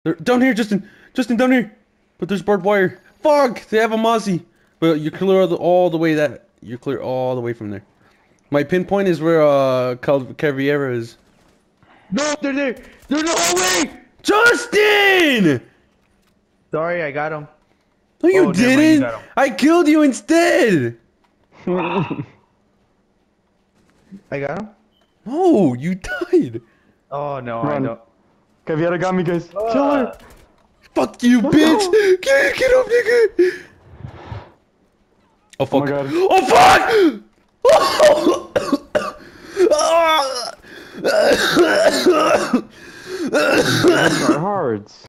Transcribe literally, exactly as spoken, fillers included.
They're down here, Justin. Justin, down here. But there's barbed wire. Fuck! They have a Mozzie. But you clear all the, all the way that you clear all the way from there. My pinpoint is where uh Cal Caviera is. No, they're there. They're in the hallway. Justin! Sorry, I got him. No, you Oh, never mind, you didn't. got 'em. I killed you instead. I got him. No, you died. Oh no, I Run. know. Caviera got me, guys. Kill her. Fuck you, bitch. Get get up, nigga. Oh fuck. my God. Oh fuck. Try hards.